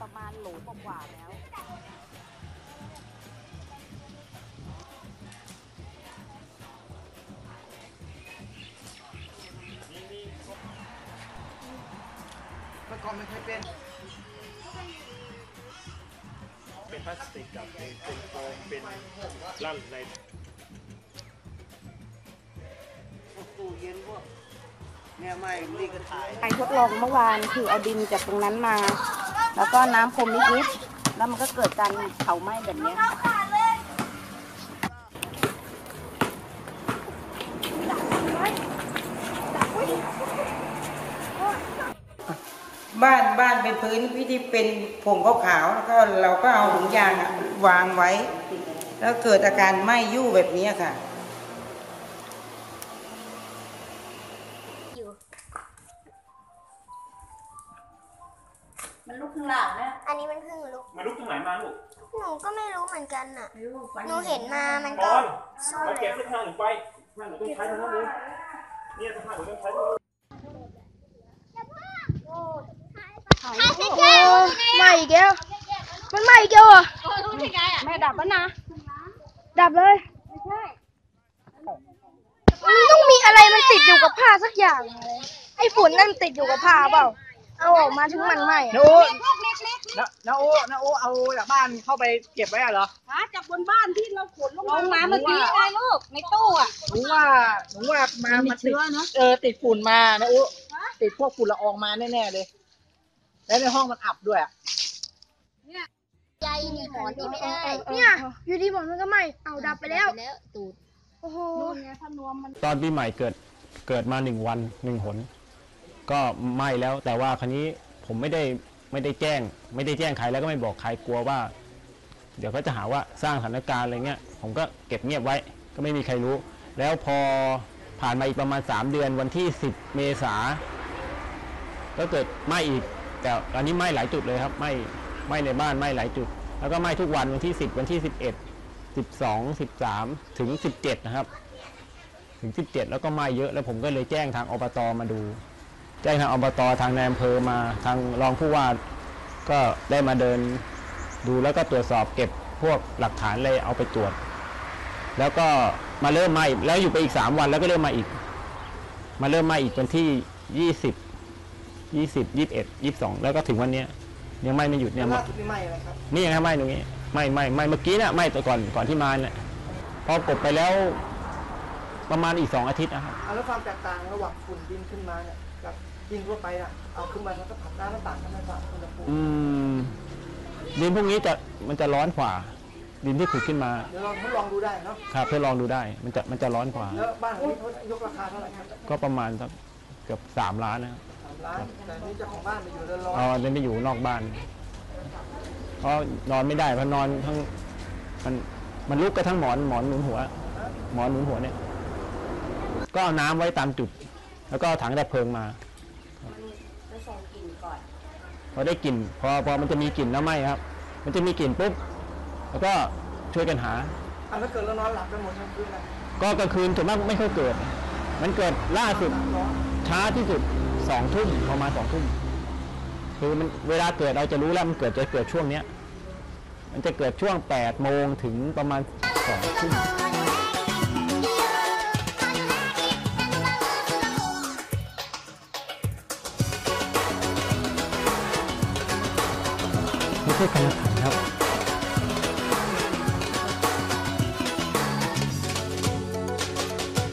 ประมาณโหลกว่าแล้วเมื่อก่อนไม่เคยเป็นพลาสติกกับเป็นโฟมเป็นลั่นในตู้เย็นพวกเนี่ยไม่นี่ก็ถ่ายไปทดลองเมื่อวานคือเอาดินจากตรงนั้นมา แล้วก็น้ำพรมนิดๆแล้วมันก็เกิดการเผาไหม้แบบนี้บ้านเป็นพื้นที่เป็นผงขาวๆแล้วก็เราก็เอาถุงยางวางไว้แล้วเกิดอาการไหม้ยู่แบบนี้ค่ะมันลุกข้างหลังนะอันนี้มันเพิ่งลุกมาลุกตรงไหนมาลูกหนูก็ไม่รู้เหมือนกันน่ะ หนูเห็นมามันบก็อลสู้มาแล้เก็บวเสื้อผ้าหนูไปผ้าหนูต้องใช้ทั้งนั้นเลยเนี่ยเสื้อผ้าหนูต้องใช้ทั้งนั้นใหม่อีกแล้วมันใหม่อีกแล้วอ่ะแม่ดับแล้วนะดับเลยมันต้องมีอะไรมันติดอยู่กับผ้าสักอย่างเลยไอ้ฝุ่นนั่นติดอยู่กับผ้าเปล่าเอาออกมาถึงมันไหมน้าโอ้เอาจากบ้านเข้าไปเก็บไว้เหรอจากบนบ้านที่เราขนลงมาเมื่อกี้ไงลูกในตู้อ่ะหนูว่ามาติดติดฝุ่นมานะโอ้ติดพวกฝุ่นละอองมาแน่ๆเลย แล้วในห้องมันอับด้วยใจมีหมอนที่ไม่ได้เนี่ยอยู่ดีหมอนมันก็ไหมเอาดับไปแล้วตูดโอ้โหตอนปีใหม่เกิดมา1 วัน1 หนก็ไหม้แล้วแต่ว่าครั้นี้ผมไม่ได้แจ้งใครแล้วก็ไม่บอกใครกลัวว่าเดี๋ยวเขาจะหาว่าสร้างสถานการณ์อะไรเงี้ยผมก็เก็บเงียบไว้ก็ไม่มีใครรู้แล้วพอผ่านมาอีกประมาณ3 เดือนวันที่10 เมษาก็เกิดไหม้อีกแต่อันนี้ไหม้หลายจุดเลยครับไหม้ในบ้านไหม้หลายจุดแล้วก็ไหม้ทุกวันวันที่10วันที่11 12 13ถึง17นะครับถึง17แล้วก็ไหม้เยอะแล้วผมก็เลยแจ้งทางอบตมาดูแจ้งทางอบตทางนายอำเภอมาทางรองผู้ว่าก็ได้มาเดินดูแล้วก็ตรวจสอบเก็บพวกหลักฐานเลยเอาไปตรวจแล้วก็มาเริ่มไหม้แล้วอยู่ไปอีก3 วันแล้วก็เริ่มมาอีกมาเริ่มไหม้อีกวันที่20 21 22แล้วก็ถึงวันนี้ยังไหม้ไม่หยุดเนี่ยล่าสุดนี่ไหม้อะไรครับนี่ยังไหม้ตรงนี้ไหม้เมื่อกี้เนี่ยไหม้แต่ก่อนที่มาเนี่ยพอกบไปแล้วประมาณอีก2 อาทิตย์นะครับแล้วความแตกต่างระหว่างฝุ่นดินขึ้นมาเนี่ยกับดินทั่วไปน่ะเอาขึ้นมาแล้วก็ผัดน้ำต่างกันไหมครับอุณหภูมิดินพวกนี้มันจะร้อนกว่าดินที่ขุดขึ้นมาเดี๋ยวเราทดลองดูได้เนาะครับทดลองดูได้มันจะร้อนกว่าแล้วบ้านนี้เขายกราคาเท่าไหร่ครับก็ประมาณสักเกือบ3 ล้านนะครับ 3 ล้านแต่นี่เจ้าของบ้านไปอยู่เรือนร้อนเดินไปอยู่นอกบ้านเพราะนอนไม่ได้เพราะนอนทั้งมันลุกกระทั่งหมอนหนุนหัวเนี่ยก็เอาน้ำไว้ตามจุดแล้วก็ถังดับเพลิงมาจะส่งกลิ่นก่อนพอได้กลิ่นพอมันจะมีกลิ่นแล้วไหม้ครับมันจะมีกลิ่นปุ๊บแล้วก็ช่วยกันหาแล้วเกิดแล้วนอนหลับกันหมดทั้งคืนเลยก็กลางคืนส่วนมากไม่ค่อยเกิดมันเกิดล่าสุดช้าที่สุด2 ทุ่มประมาณ2 ทุ่มคือมันเวลาเกิดเราจะรู้แล้วมันจะเกิดช่วงเนี้ยมันจะเกิดช่วง8 โมงถึงประมาณ2 ทุ่มไม่ใช่การขันครับ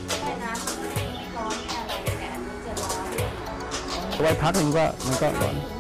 ไว้พักหนึ่งก็มันก็ร้อน